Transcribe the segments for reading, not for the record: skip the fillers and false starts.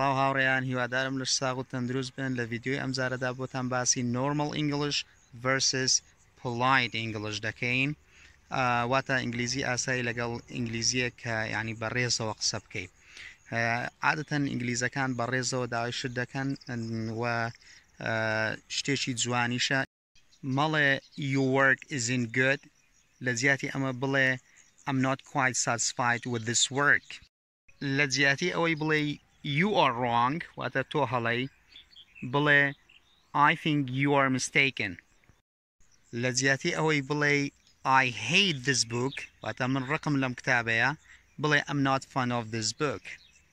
هاوڕێیان هیوادارم لە ساغ و تەندروست بن لە ڤیدیۆی ئەمجارەدا بۆتان باسی normal English versus polite English دەکەین واتە ئینگلیزی ئاسایی لەگەڵ ئینگلیزیە کە یعنی بەڕێزەوە قسە بکەیت عادەتەن ئینگلیزەکان بەڕێزەوە داوای شت دەکەن و شتێکی جوانیشە مەڵێ your work isn't good لە جیاتی ئەمە بڵێ I'm not quite satisfied with this work لە جیاتی ئەوەی بڵێ you are wrong واتە تۆ هەڵەی بڵێ I think you are mistaken لە جیاتی ئەوەی بڵێ I hate this book واتە من ڕقم لەم کتابەیە بڵێ I'm not fond of this book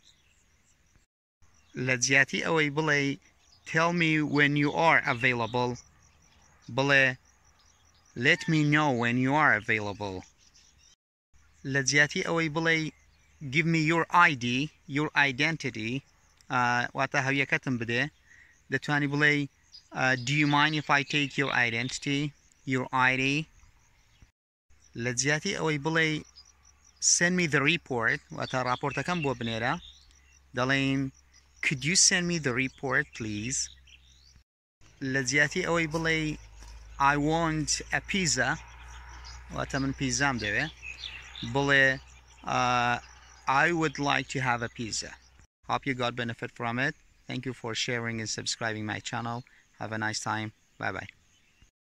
لە جیاتی ئەوەی بڵێ tell me when you are available بڵێ let me know when you are available لە جیاتی ئەوەی بڵێ give me your ID your identity واتە هەویەکەتم بدێ دەتوانی بڵێ do you mind if I take your identity your ID لە جیاتی ئەوەی بڵێ send me the report واتە راپۆرتەکەم بۆ بنێرە دەڵێن could you send me the report please لە جیاتی ئەوەی بڵێ I want a pizza واتە من پیزام دەوێ بڵێ I would like to have a pizza. Hope you got benefit from it. Thank you for sharing and subscribing my channel. Have a nice time. Bye bye.